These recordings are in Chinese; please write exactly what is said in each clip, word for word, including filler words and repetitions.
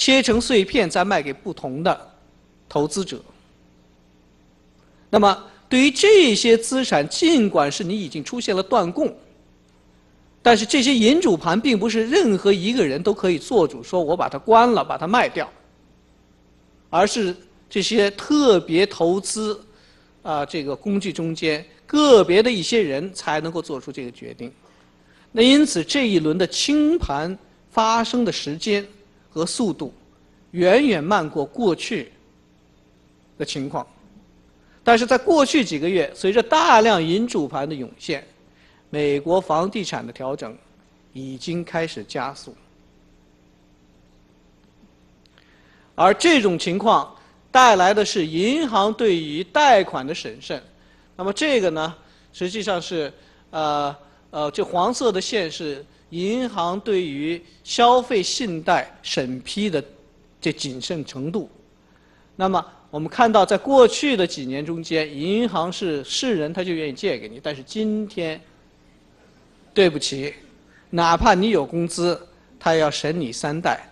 切成碎片再卖给不同的投资者。那么，对于这些资产，尽管是你已经出现了断供，但是这些银主盘并不是任何一个人都可以做主，说我把它关了，把它卖掉，而是这些特别投资啊这个工具中间个别的一些人才能够做出这个决定。那因此，这一轮的清盘发生的时间和速度，远远慢过过去的情况。但是在过去几个月，随着大量银主盘的涌现，美国房地产的调整已经开始加速。而这种情况带来的是银行对于贷款的审慎。那么这个呢，实际上是呃呃，这黄色的线是银行对于消费信贷审批的这谨慎程度。那么我们看到，在过去的几年中间，银行是是人他就愿意借给你，但是今天，对不起，哪怕你有工资，他也要审你三代。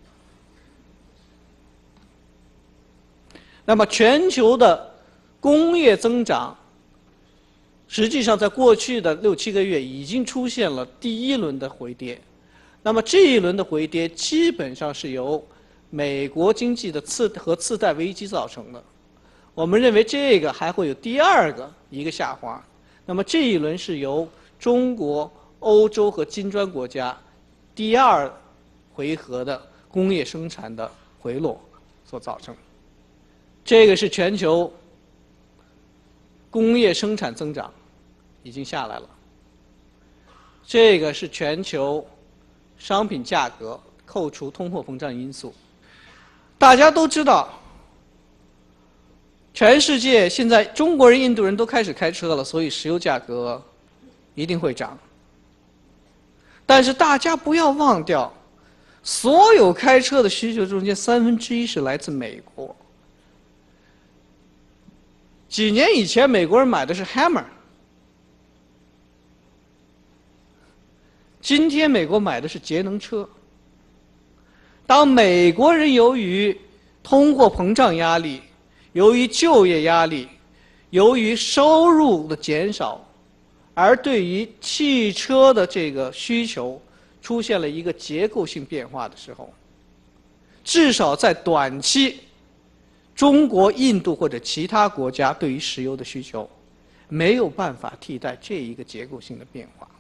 那么全球的工业增长，实际上在过去的六七个月已经出现了第一轮的回跌。那么这一轮的回跌基本上是由美国经济的次和次贷危机造成的。我们认为这个还会有第二个一个下滑。那么这一轮是由中国、欧洲和金砖国家第二回合的工业生产的回落所造成。这个是全球工业生产增长已经下来了。这个是全球商品价格扣除通货膨胀因素。大家都知道，全世界现在中国人、印度人都开始开车了，所以石油价格一定会涨。但是大家不要忘掉，所有开车的需求中间三分之一是来自美国。几年以前，美国人买的是 Hammer， 今天美国买的是节能车。当美国人由于通货膨胀压力、由于就业压力、由于收入的减少，而对于汽车的这个需求出现了一个结构性变化的时候，至少在短期，中国、印度或者其他国家对于石油的需求没有办法替代这一个结构性的变化。